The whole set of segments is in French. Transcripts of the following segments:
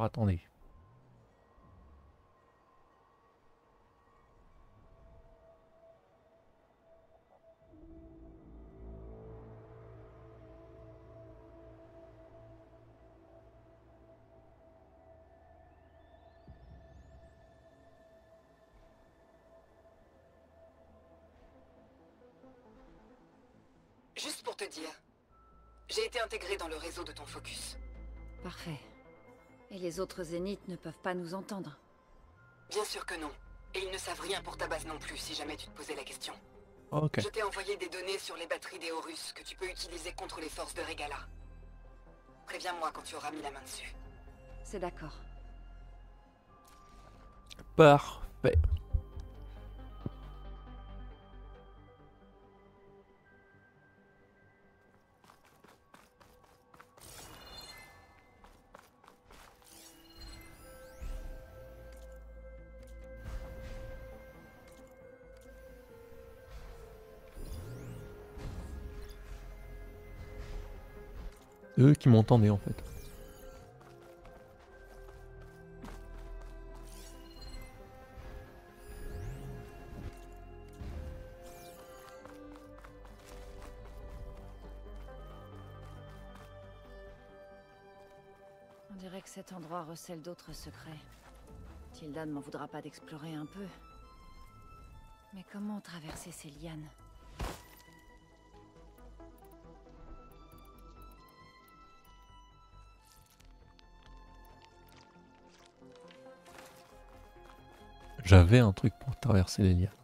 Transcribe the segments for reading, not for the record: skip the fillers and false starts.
attendez. Juste pour te dire, j'ai été intégré dans le réseau de ton focus. Parfait. Et les autres zéniths ne peuvent pas nous entendre. Bien sûr que non. Et ils ne savent rien pour ta base non plus, si jamais tu te posais la question. Ok. Je t'ai envoyé des données sur les batteries des Horus que tu peux utiliser contre les forces de Regala. Préviens-moi quand tu auras mis la main dessus. C'est d'accord. Parfait. C'est eux qui m'entendaient en fait. On dirait que cet endroit recèle d'autres secrets. Tilda ne m'en voudra pas d'explorer un peu. Mais comment traverser ces lianes? J'avais un truc pour traverser les liens.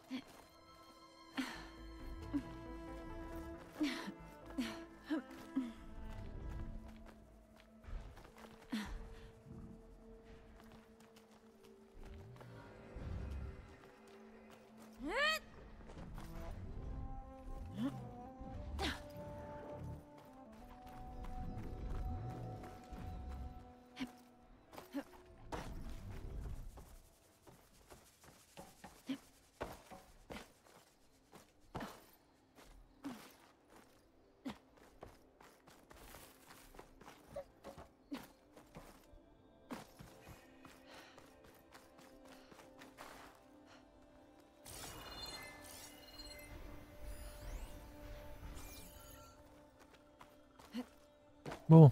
Bon.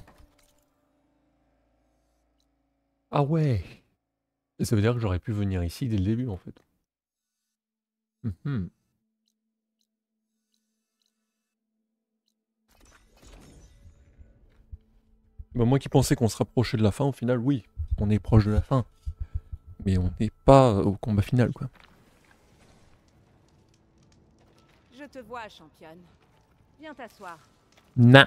Ah ouais. Et ça veut dire que j'aurais pu venir ici dès le début en fait. Mhm. Bah, moi qui pensais qu'on se rapprochait de la fin, au final, oui, on est proche de la fin. Mais on n'est pas au combat final, quoi. Je te vois, championne. Viens t'asseoir. Nah.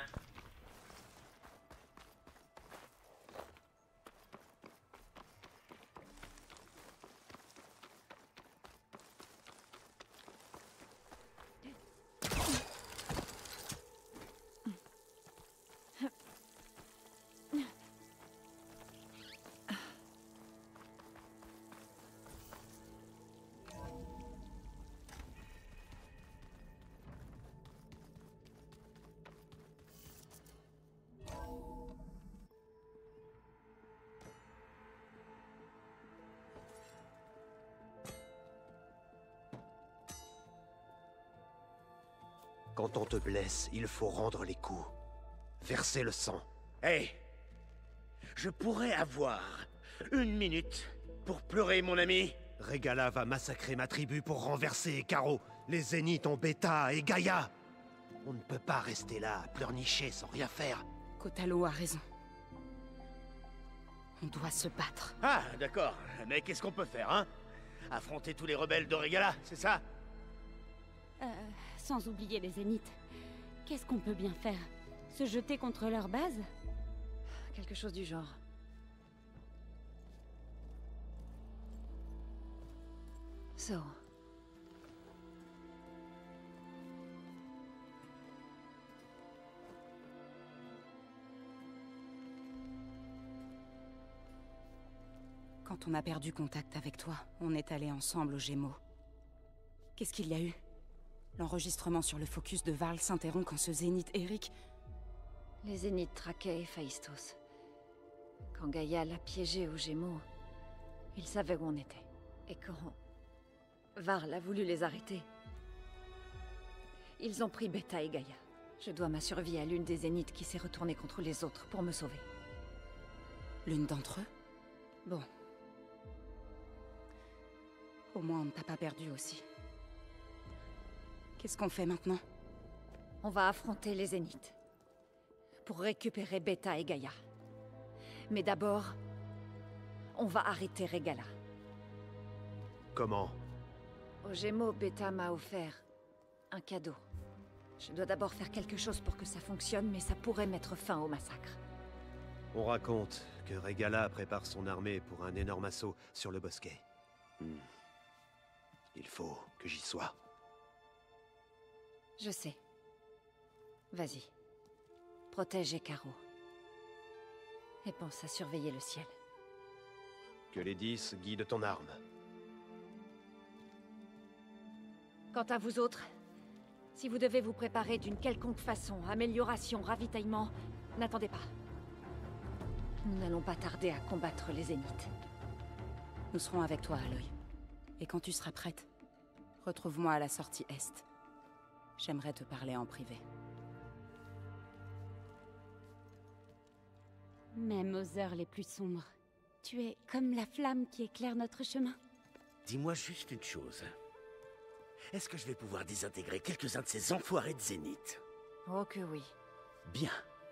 Quand on te blesse, il faut rendre les coups. Verser le sang. Hey! Je pourrais avoir 1 minute pour pleurer, mon ami. Regala va massacrer ma tribu pour renverser Caro, les Zéniths en Beta et Gaïa. On ne peut pas rester là, à pleurnicher sans rien faire. Kotalo a raison. On doit se battre. Ah, d'accord. Mais qu'est-ce qu'on peut faire, hein? Affronter tous les rebelles de Regala, c'est ça? Sans oublier les Zéniths. Qu'est-ce qu'on peut bien faire? Se jeter contre leur base? Quelque chose du genre. So. Quand on a perdu contact avec toi, on est allés ensemble aux Gémeaux. Qu'est-ce qu'il y a eu? L'enregistrement sur le focus de Varl s'interrompt quand ce Zénith Eric... Les Zéniths traquaient Héphaïstos. Quand Gaïa l'a piégé aux Gémeaux, il savait où on était. Et quand Varl a voulu les arrêter, ils ont pris Beta et Gaïa. Je dois ma survie à l'une des Zéniths qui s'est retournée contre les autres pour me sauver. L'une d'entre eux? Bon. Au moins, on ne t'a pas perdu aussi. Qu'est-ce qu'on fait maintenant? On va affronter les Zéniths pour récupérer Beta et Gaïa. Mais d'abord, on va arrêter Regala. Comment? Aux Gémeaux, Beta m'a offert un cadeau. Je dois d'abord faire quelque chose pour que ça fonctionne, mais ça pourrait mettre fin au massacre. On raconte que Regala prépare son armée pour un énorme assaut sur le bosquet. Il faut que j'y sois. Je sais. Vas-y. Protège Ekaro. Et pense à surveiller le ciel. Que les 10 guident ton arme. Quant à vous autres, si vous devez vous préparer d'une quelconque façon, amélioration, ravitaillement, n'attendez pas. Nous n'allons pas tarder à combattre les Zéniths. Nous serons avec toi, Aloy. Et quand tu seras prête, retrouve-moi à la sortie Est. J'aimerais te parler en privé. Même aux heures les plus sombres, tu es comme la flamme qui éclaire notre chemin. Dis-moi juste une chose. Est-ce que je vais pouvoir désintégrer quelques-uns de ces enfoirés de Zénith? Oh que oui. Bien.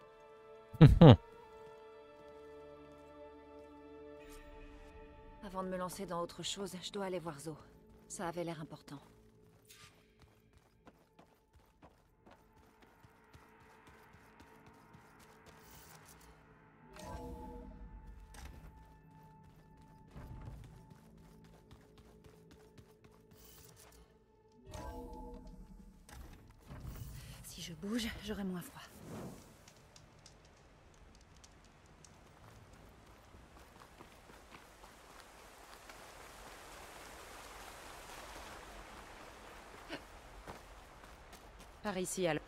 Avant de me lancer dans autre chose, je dois aller voir Zo. Ça avait l'air important. Si je bouge, j'aurai moins froid. Par ici, Aloy.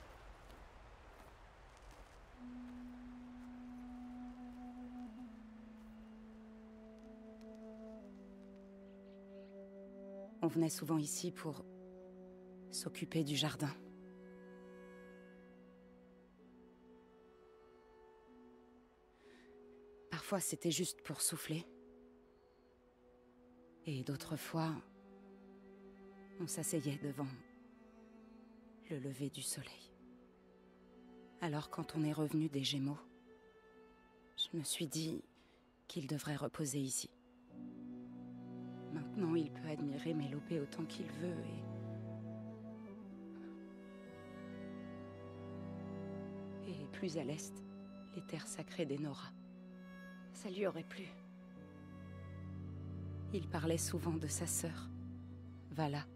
On venait souvent ici pour s'occuper du jardin. Parfois, c'était juste pour souffler. Et d'autres fois, on s'asseyait devant le lever du soleil. Alors, quand on est revenu des Gémeaux, je me suis dit qu'il devrait reposer ici. Maintenant, il peut admirer Mélopée autant qu'il veut et plus à l'est, les terres sacrées des Nora. Ça lui aurait plu. Il parlait souvent de sa sœur, Vala.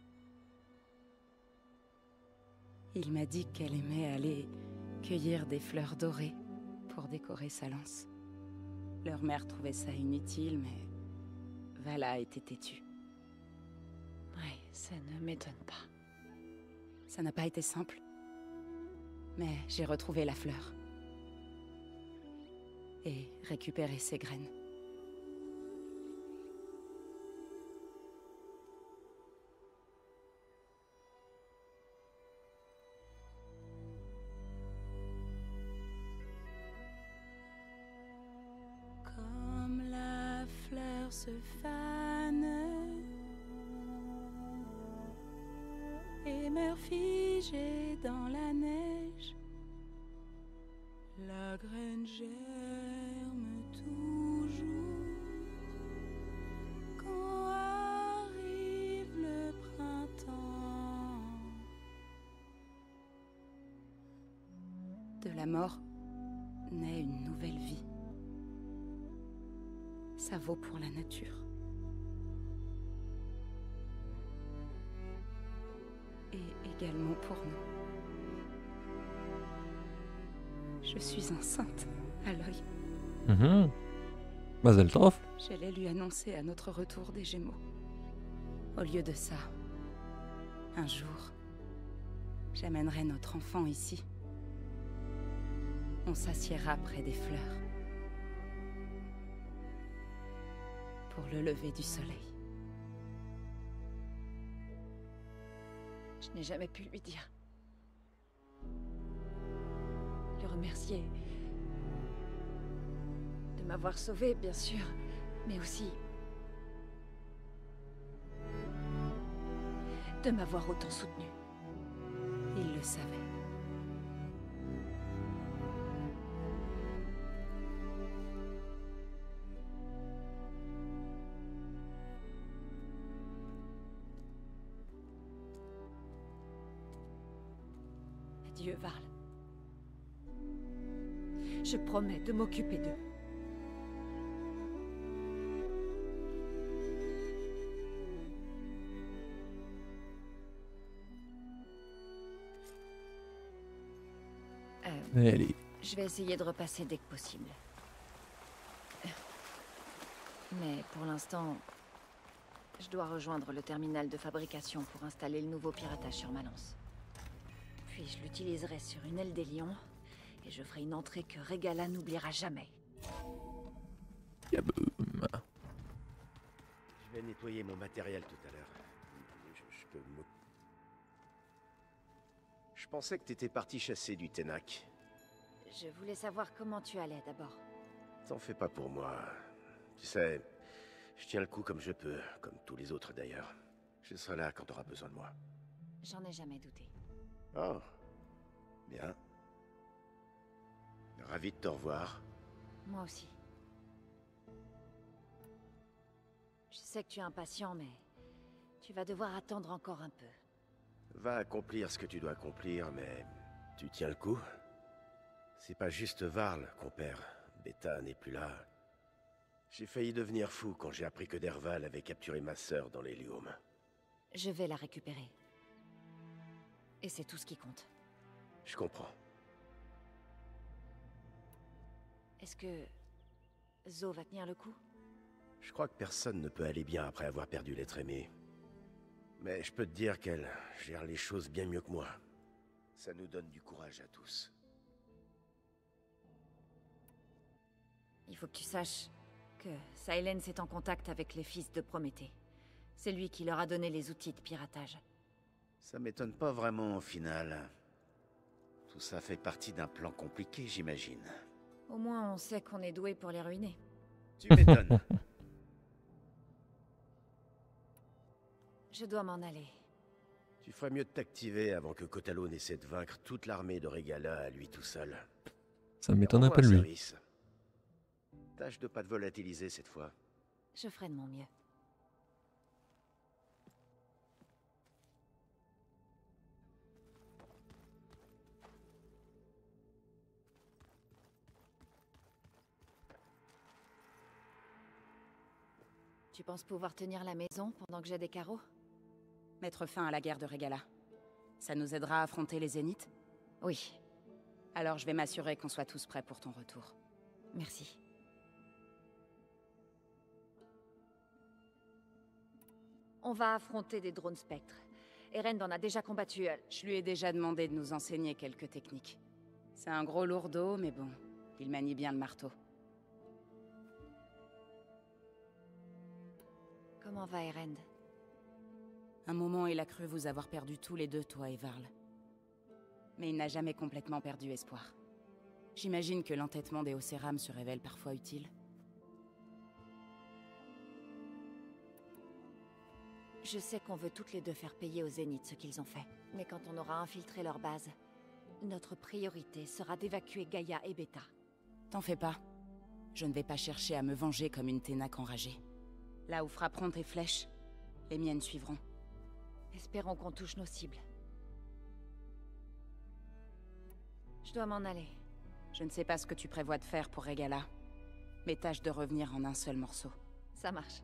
Il m'a dit qu'elle aimait aller cueillir des fleurs dorées pour décorer sa lance. Leur mère trouvait ça inutile, mais Vala était têtue. Ouais, ça ne m'étonne pas. Ça n'a pas été simple, mais j'ai retrouvé la fleur. Et récupéré ses graines. Comme la fleur se fane et meurt figée dans la neige, la graine germe toujours quand arrive le printemps. De la mort naît une nouvelle vie. Ça vaut pour la nature. Et également pour nous. Je suis enceinte, Aloy. Mazel tov. J'allais lui annoncer à notre retour des Gémeaux. Au lieu de ça, un jour, j'amènerai notre enfant ici. On s'assiera près des fleurs. pour le lever du soleil. Je n'ai jamais pu lui dire. Le remercier. De m'avoir sauvé, bien sûr, mais aussi de m'avoir autant soutenu. Il le savait. Adieu, Varl. Je promets de m'occuper d'eux. Allez. Je vais essayer de repasser dès que possible. Mais pour l'instant, je dois rejoindre le terminal de fabrication pour installer le nouveau piratage sur ma lance. Puis je l'utiliserai sur une aile des lions, et je ferai une entrée que Regala n'oubliera jamais. Yaboum. Je vais nettoyer mon matériel tout à l'heure. Je peux me... Je pensais que t'étais parti chasser du Ténac. Je voulais savoir comment tu allais d'abord. T'en fais pas pour moi. Tu sais, je tiens le coup comme je peux, comme tous les autres d'ailleurs. Je serai là quand t'auras besoin de moi. J'en ai jamais douté. Oh, bien. Ravi de te revoir. Moi aussi. Je sais que tu es impatient, mais tu vas devoir attendre encore un peu. Va accomplir ce que tu dois accomplir, mais tu tiens le coup. C'est pas juste Varl qu'on perd. Beta n'est plus là. J'ai failli devenir fou quand j'ai appris que Dervahl avait capturé ma sœur dans l'hélium. Je vais la récupérer. Et c'est tout ce qui compte. Je comprends. Est-ce que Zo va tenir le coup? Je crois que personne ne peut aller bien après avoir perdu l'être aimé. Mais je peux te dire qu'elle gère les choses bien mieux que moi. Ça nous donne du courage à tous. Il faut que tu saches que Silence est en contact avec les fils de Prométhée. C'est lui qui leur a donné les outils de piratage. Ça m'étonne pas vraiment au final. Tout ça fait partie d'un plan compliqué, j'imagine. Au moins, on sait qu'on est doué pour les ruiner. Tu m'étonnes. Je dois m'en aller. Tu ferais mieux de t'activer avant que Kotalo n'essaie de vaincre toute l'armée de Regala à lui tout seul. Ça m'étonnerait pas de lui. Service. Tâche de pas te volatiliser cette fois. Je ferai de mon mieux. Tu penses pouvoir tenir la maison pendant que j'ai des carreaux? Mettre fin à la guerre de Regala. Ça nous aidera à affronter les Zéniths? Oui, Alors je vais m'assurer qu'on soit tous prêts pour ton retour. merci. On va affronter des drones spectres. Eren en a déjà combattu. Je lui ai déjà demandé de nous enseigner quelques techniques. C'est un gros lourdeau, mais bon, il manie bien le marteau. Comment va Eren? Un moment, il a cru vous avoir perdu tous les deux, toi et Varl. Mais il n'a jamais complètement perdu espoir. J'imagine que l'entêtement des Océram se révèle parfois utile. Je sais qu'on veut toutes les deux faire payer aux Zéniths ce qu'ils ont fait. Mais quand on aura infiltré leur base, notre priorité sera d'évacuer Gaïa et Beta. T'en fais pas. Je ne vais pas chercher à me venger comme une Ténac enragée. Là où frapperont tes flèches, les miennes suivront. Espérons qu'on touche nos cibles. Je dois m'en aller. Je ne sais pas ce que tu prévois de faire pour Regala, mais tâche de revenir en un seul morceau. Ça marche.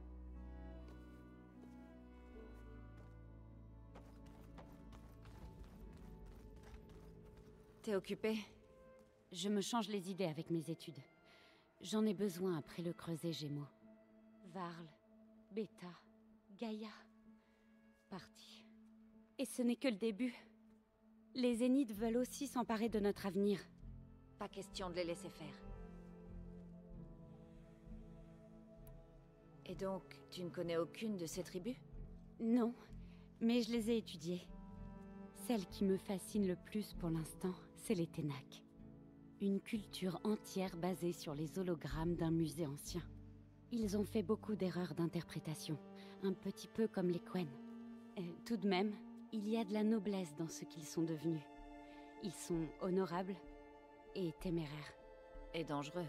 T'es occupé? Je me change les idées avec mes études. J'en ai besoin après le creuset Gémeaux. Varl, Beta, Gaïa, partis. Et ce n'est que le début. Les Zéniths veulent aussi s'emparer de notre avenir. Pas question de les laisser faire. Et Et donc, tu ne connais aucune de ces tribus? Non, mais je les ai étudiées. Celle qui me fascine le plus pour l'instant, c'est les Ténac. Une culture entière basée sur les hologrammes d'un musée ancien. Ils ont fait beaucoup d'erreurs d'interprétation, un petit peu comme les Quen. Tout de même, il y a de la noblesse dans ce qu'ils sont devenus. Ils sont honorables et téméraires. Et dangereux.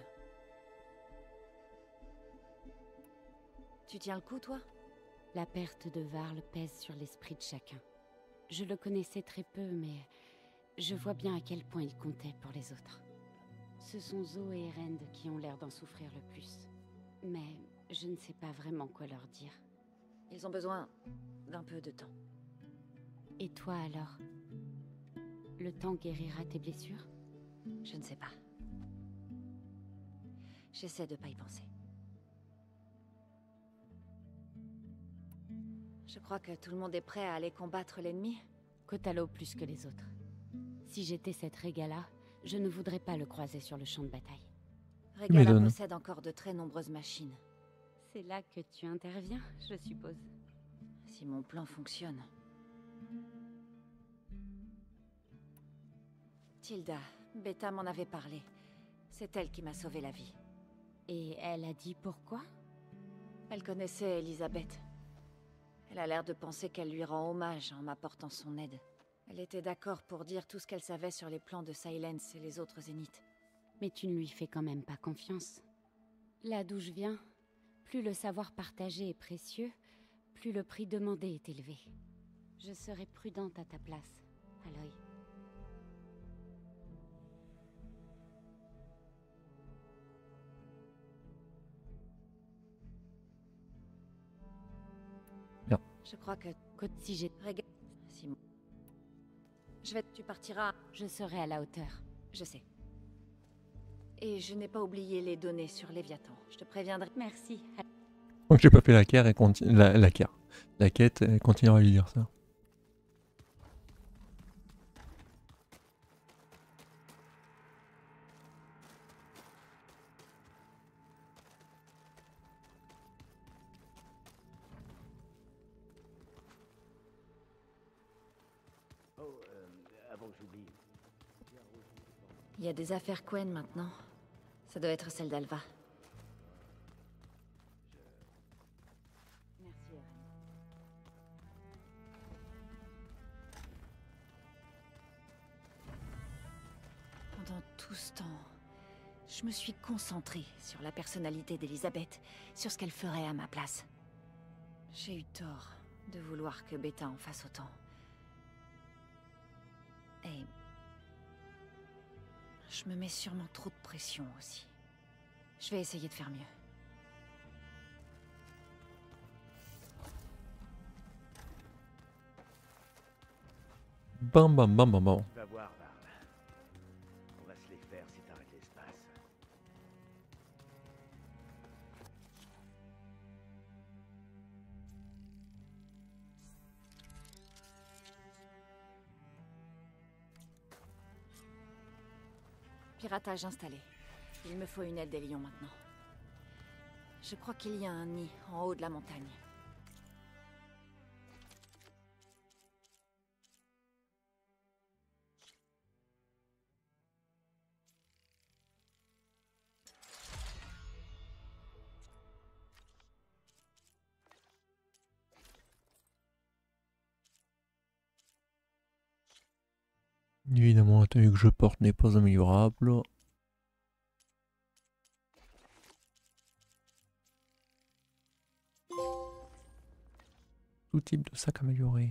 Tu tiens le coup, toi? La perte de Varl pèse sur l'esprit de chacun. Je le connaissais très peu, mais je vois bien à quel point il comptait pour les autres. Ce sont Zo et Erend qui ont l'air d'en souffrir le plus. Mais je ne sais pas vraiment quoi leur dire. Ils ont besoin d'un peu de temps. Et toi alors? Le temps guérira tes blessures? Je ne sais pas. J'essaie de pas y penser. Je crois que tout le monde est prêt à aller combattre l'ennemi. Kotalo plus que les autres. Si j'étais cette Régala, je ne voudrais pas le croiser sur le champ de bataille. Régala possède encore de très nombreuses machines. C'est là que tu interviens, je suppose. Si mon plan fonctionne. Tilda, Beta m'en avait parlé. C'est elle qui m'a sauvé la vie. Et elle a dit pourquoi? Elle connaissait Elisabeth. Elle a l'air de penser qu'elle lui rend hommage en m'apportant son aide. Elle était d'accord pour dire tout ce qu'elle savait sur les plans de Silence et les autres Zéniths. Mais tu ne lui fais quand même pas confiance. Là d'où je viens, plus le savoir partagé est précieux, plus le prix demandé est élevé. Je serais prudente à ta place, Aloy. Bien. Je crois que... Si j'ai... Simon. Tu partiras... Je serai à la hauteur. Je sais. Et je n'ai pas oublié les données sur Léviathan. Je te préviendrai. Merci. Donc j'ai pas fait la quête, la quête, elle continuera à lui dire ça. Avant que j'oublie. Il y a des affaires Quen maintenant. Ça doit être celle d'Alva. Merci, Eren. Pendant tout ce temps, je me suis concentrée sur la personnalité d'Elisabeth, sur ce qu'elle ferait à ma place. J'ai eu tort de vouloir que Beta en fasse autant. Et... je me mets sûrement trop de pression aussi. Je vais essayer de faire mieux. Bam bam bam bam bam. Tu vas voir, Varl. On va se les faire si t'arrêtes l'espace. Piratage installé. Il me faut une aide des lions maintenant. Je crois qu'il y a un nid en haut de la montagne. Évidemment, la tenue que je porte n'est pas améliorable. Tout type de sac amélioré.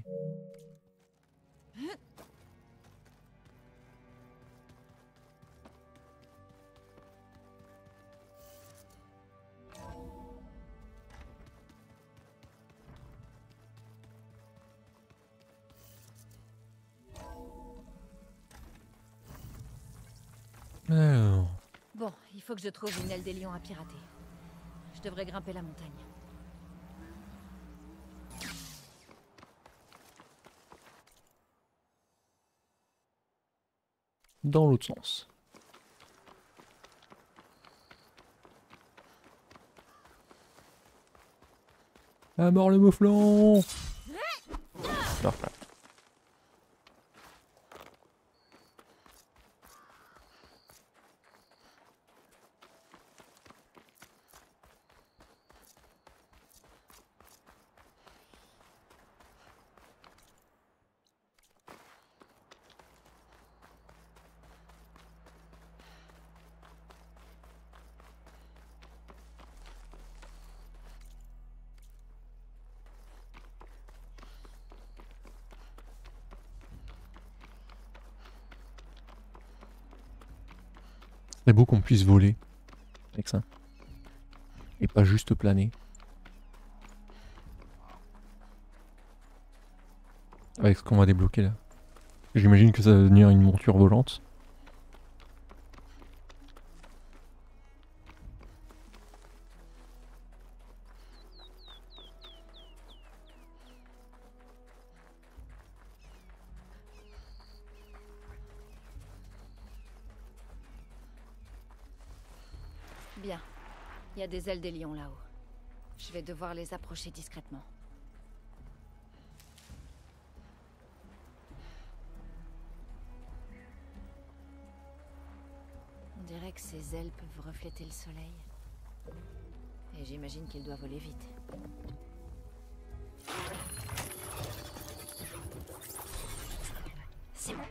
Alors, Bon, il faut que je trouve une aile des lions à pirater. Je devrais grimper la montagne. dans l'autre sens. À mort le mouflon. Parfait. C'est beau qu'on puisse voler avec ça. Et pas juste planer. Avec ce qu'on va débloquer là. J'imagine que ça va devenir une monture volante. Bien. Il y a des ailes des lions là-haut. Je vais devoir les approcher discrètement. On dirait que ces ailes peuvent refléter le soleil. Et j'imagine qu'il doit voler vite. C'est bon.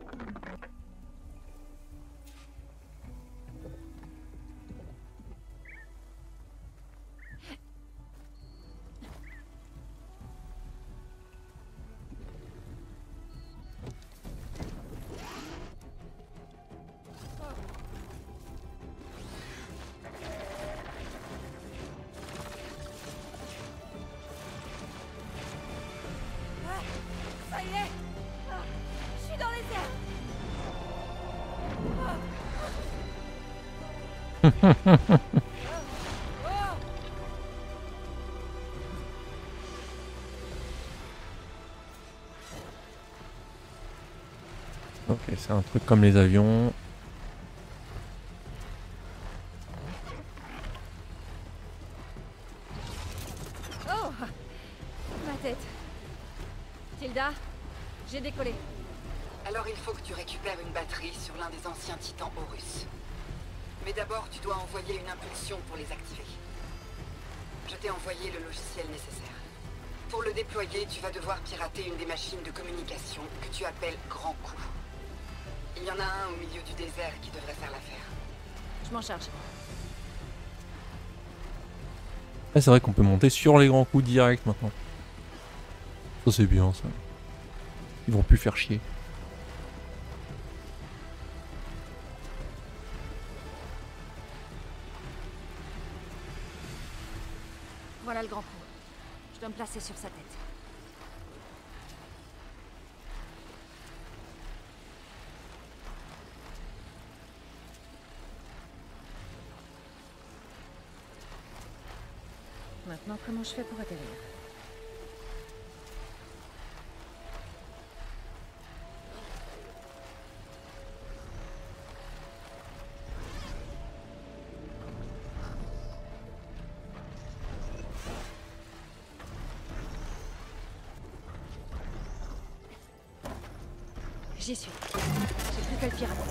Ça y est! Je suis dans les airs! Ok, c'est un truc comme les avions. Oh! Ma tête. Tilda, j'ai décollé. Alors il faut que tu récupères une batterie sur l'un des anciens titans Horus. Mais d'abord, tu dois envoyer une impulsion pour les activer. Je t'ai envoyé le logiciel nécessaire. Pour le déployer, tu vas devoir pirater une des machines de communication que tu appelles Grand Coup. Il y en a un au milieu du désert qui devrait faire l'affaire. Je m'en charge. Ah, c'est vrai qu'on peut monter sur les grands coups direct maintenant. Ça c'est bien ça. Ils vont plus faire chier. Voilà le grand coup. Je dois me placer sur sa tête. Maintenant, comment je fais pour atterrir? J'y suis. J'ai plus qu'à le pirater.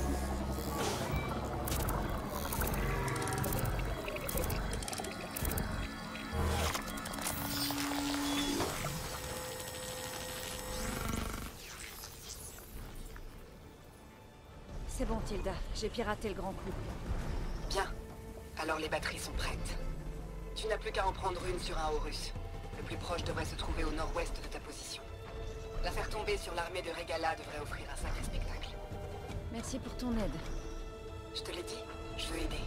C'est bon, Tilda. J'ai piraté le grand coup. Bien. Alors les batteries sont prêtes. Tu n'as plus qu'à en prendre une sur un Horus. Le plus proche devrait se trouver au nord-ouest de ta position. La faire tomber sur l'armée de Regala devrait offrir un sacré spectacle. Merci pour ton aide. Je te l'ai dit, je veux aider.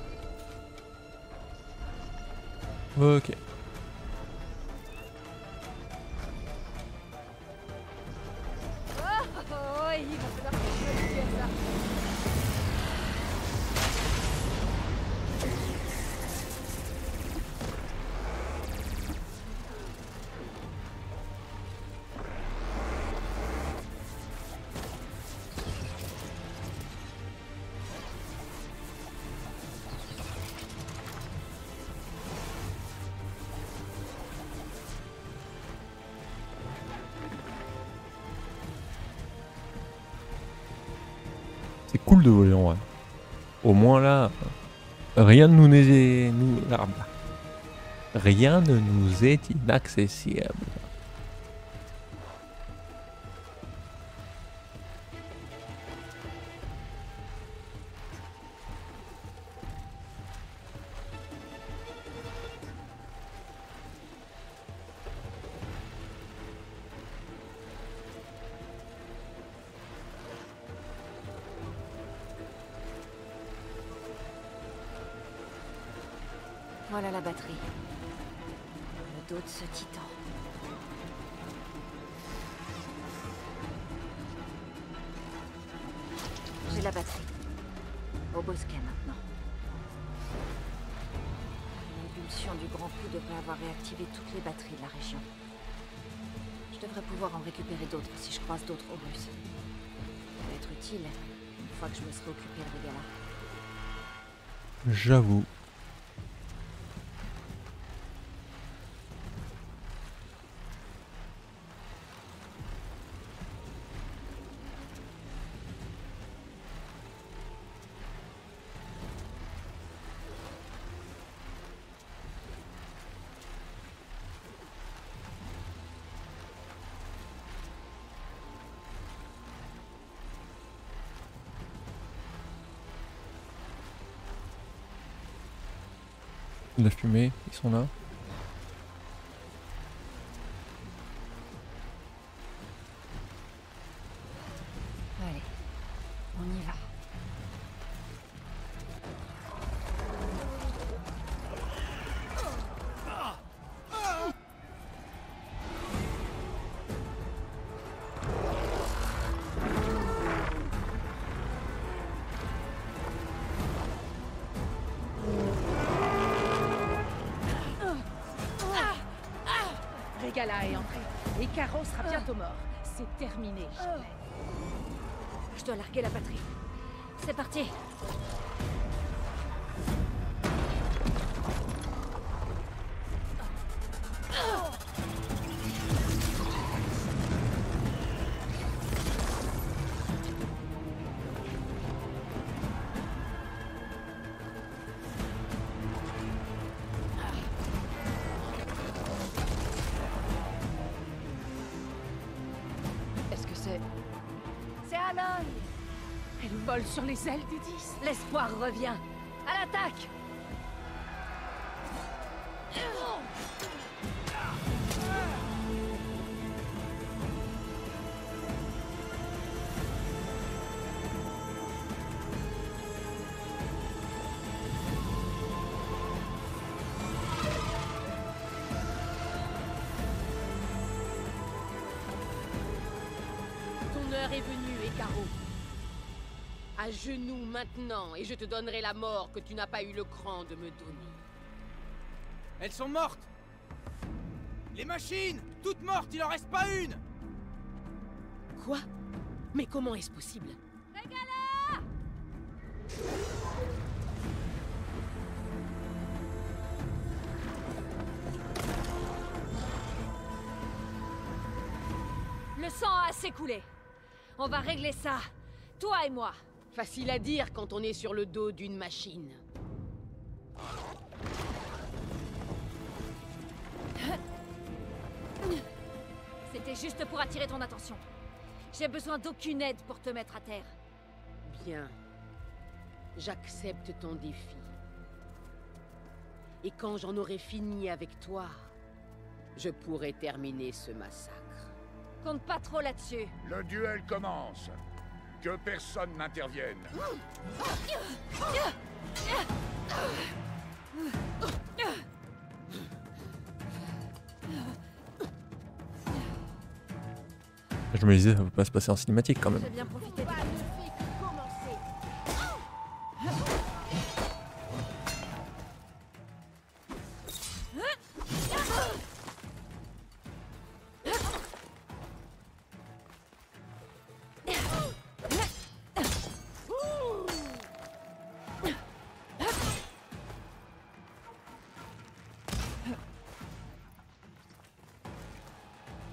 Ok. Oh, il va falloir que je m'habitue à ça. C'est cool de voler en vrai. Au moins là, rien ne nous est... Rien ne nous est inaccessible. Voilà la batterie. Le dos de ce titan. J'ai la batterie. Au bosquet maintenant. L'impulsion du grand coup devrait avoir réactivé toutes les batteries de la région. Je devrais pouvoir en récupérer d'autres si je croise d'autres Horus. Ça va être utile une fois que je me serai occupé de Regala. J'avoue. La fumée, ils sont là. Allez, on y va. Regala est entré. Et Caro sera bientôt mort. C'est terminé, Charlet. Je dois larguer la batterie. C'est parti. Est-ce que c'est... C'est Aloy. Elle vole sur les ailes du 10. L'espoir revient. À l'attaque. Ton heure est venue, Ecaro. À genoux maintenant, et je te donnerai la mort que tu n'as pas eu le cran de me donner. Elles sont mortes! Les machines! Toutes mortes, il en reste pas une! Quoi? Mais comment est-ce possible? Le sang a assez coulé. On va régler ça. Toi et moi. Facile à dire quand on est sur le dos d'une machine. C'était juste pour attirer ton attention. J'ai besoin d'aucune aide pour te mettre à terre. Bien. J'accepte ton défi. Et quand j'en aurai fini avec toi, je pourrai terminer ce massacre. Compte pas trop là-dessus. Le duel commence. Que personne n'intervienne. Je me disais, ça va pas se passer en cinématique quand même. J'ai bien profité de Pas ne fait que commencer.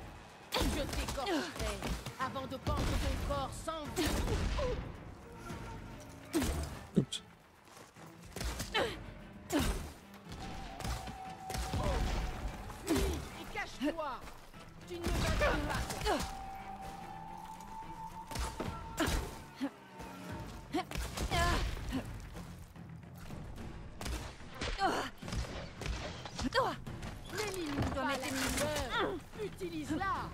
Je t'écorcherai avant de pendre ton corps sans vie. Toi, tu ne vaincras pas. N'élimine pas la douleur. Utilise-la.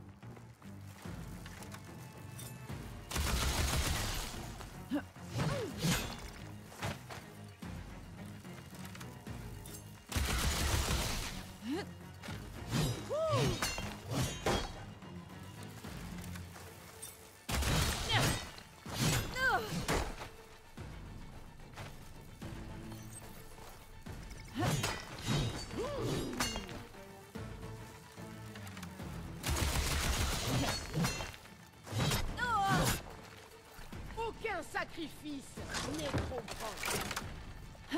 Aucun sacrifice n'est trop grand.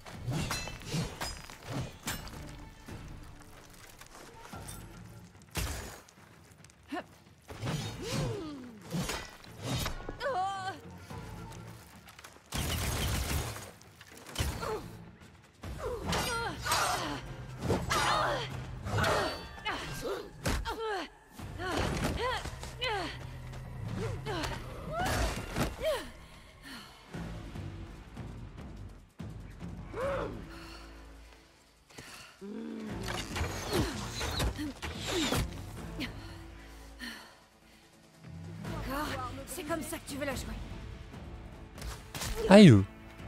D'accord, c'est comme ça que tu veux la jouer. Aïe.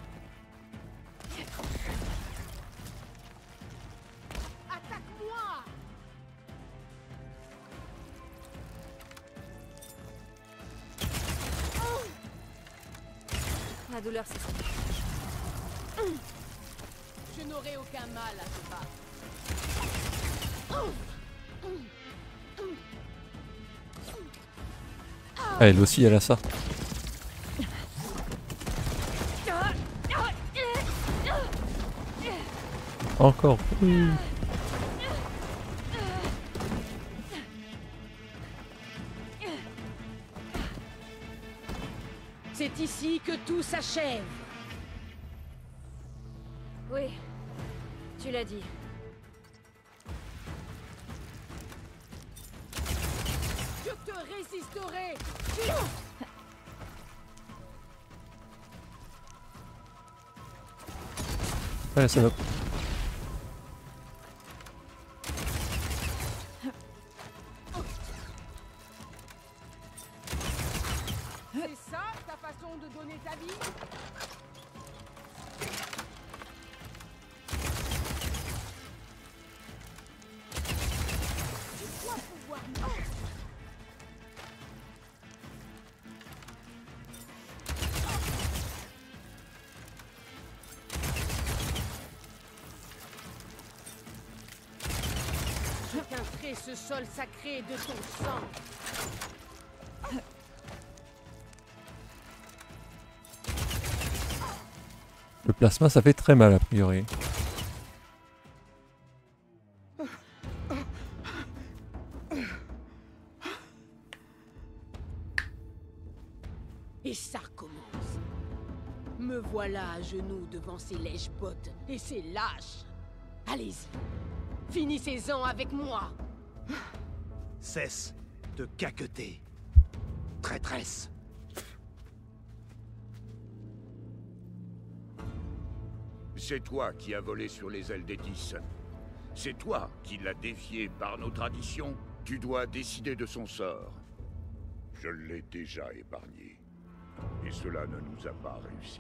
Attaque-moi! La douleur, c'est ça. Je n'aurai aucun mal à te battre. Ah, elle aussi, elle a ça. Encore. C'est ici que tout s'achève. Oui, tu l'as dit. Je te résisterai. Ouais, ça va. C'est ça ta façon de donner ta vie? Tu dois pouvoir... Je teinterai ce sol sacré de ton sang. Le plasma, ça fait très mal a priori. Et ça recommence. Me voilà à genoux devant ces lèche-bottes et ces lâches. Allez-y, finissez-en avec moi. Cesse de caqueter. Traîtresse. C'est toi qui as volé sur les ailes d'Etis. C'est toi qui l'as défié par nos traditions. Tu dois décider de son sort. Je l'ai déjà épargné. Et cela ne nous a pas réussi.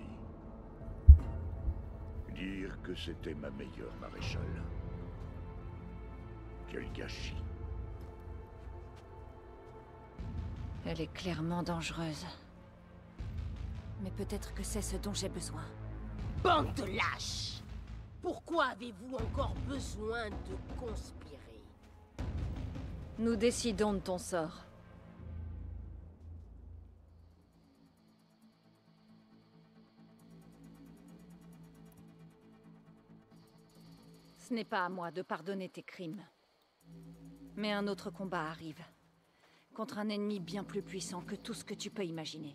Dire que c'était ma meilleure maréchale. Quel gâchis. Elle est clairement dangereuse. Mais peut-être que c'est ce dont j'ai besoin. Bande de lâches! Pourquoi avez-vous encore besoin de conspirer? Nous décidons de ton sort. Ce n'est pas à moi de pardonner tes crimes. Mais un autre combat arrive. Contre un ennemi bien plus puissant que tout ce que tu peux imaginer.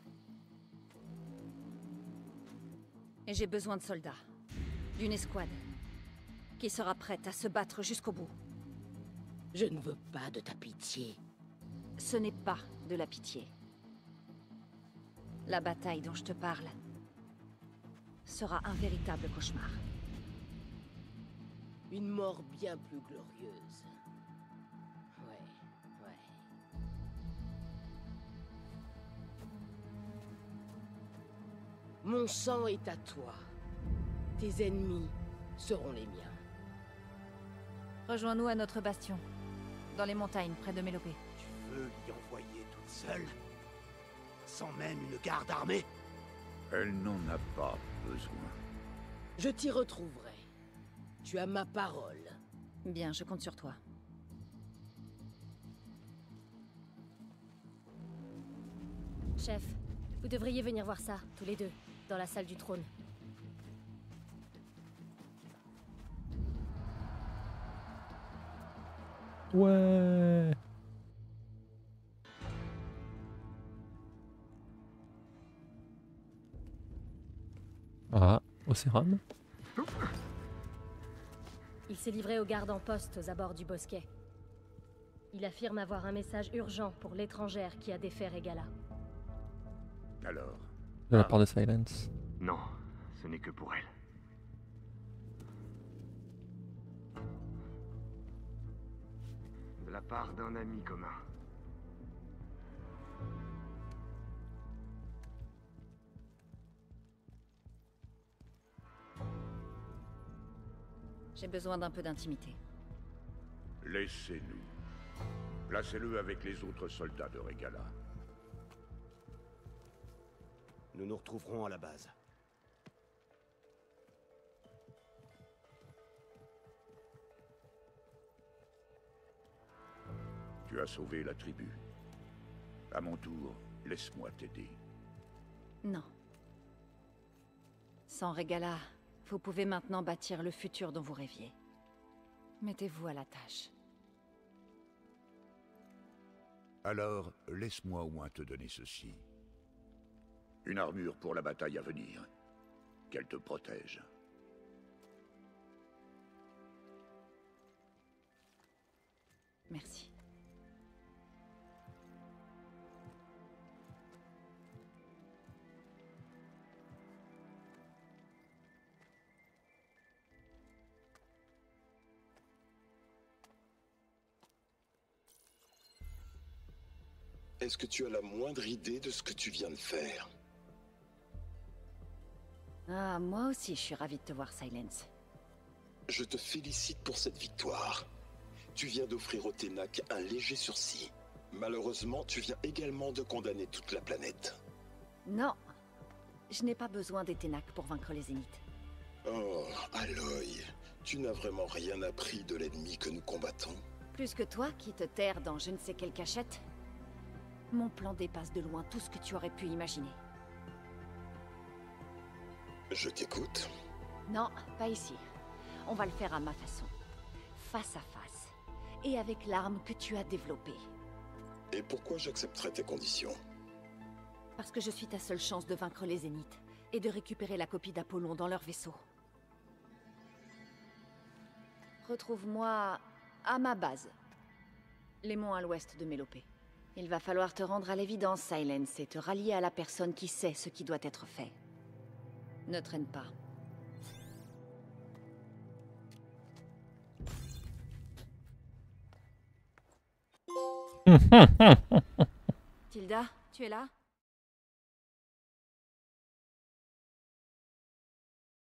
Et j'ai besoin de soldats. D'une escouade. Qui sera prête à se battre jusqu'au bout. Je ne veux pas de ta pitié. Ce n'est pas de la pitié. La bataille dont je te parle sera un véritable cauchemar. Une mort bien plus glorieuse. Ouais. Mon sang est à toi. Tes ennemis seront les miens. Rejoins-nous à notre bastion, dans les montagnes près de Mélopée. Tu veux l'y envoyer toute seule? Sans même une garde armée? Elle n'en a pas besoin. Je t'y retrouverai. Tu as ma parole. Bien, je compte sur toi. Chef, vous devriez venir voir ça, tous les deux, dans la salle du trône. Ouais. Ah, Océram. Il s'est livré aux gardes en poste aux abords du bosquet. Il affirme avoir un message urgent pour l'étrangère qui a défait Regala. Alors? De la part de Silence. Non, ce n'est que pour elle. De la part d'un ami commun. J'ai besoin d'un peu d'intimité. Laissez-nous. Placez-le avec les autres soldats de Regala. Nous nous retrouverons à la base. Tu as sauvé la tribu. À mon tour, laisse-moi t'aider. Non. Sans Regala, vous pouvez maintenant bâtir le futur dont vous rêviez. Mettez-vous à la tâche. Alors, laisse-moi au moins te donner ceci. Une armure pour la bataille à venir. Qu'elle te protège. Merci. Est-ce que tu as la moindre idée de ce que tu viens de faire? Ah, moi aussi, je suis ravie de te voir, Silence. Je te félicite pour cette victoire. Tu viens d'offrir au Ténac un léger sursis. Malheureusement, tu viens également de condamner toute la planète. Non, je n'ai pas besoin des Ténac pour vaincre les Zéniths. Oh, Aloy, tu n'as vraiment rien appris de l'ennemi que nous combattons. Plus que toi, qui te terre dans je ne sais quelle cachette, mon plan dépasse de loin tout ce que tu aurais pu imaginer. Je t'écoute. Non, pas ici. On va le faire à ma façon. Face à face. Et avec l'arme que tu as développée. Et pourquoi j'accepterais tes conditions? Parce que je suis ta seule chance de vaincre les Zéniths et de récupérer la copie d'Apollon dans leur vaisseau. Retrouve-moi à ma base. Les monts à l'ouest de Mélopée. Il va falloir te rendre à l'évidence, Silence, et te rallier à la personne qui sait ce qui doit être fait. Ne traîne pas. Tilda, tu es là?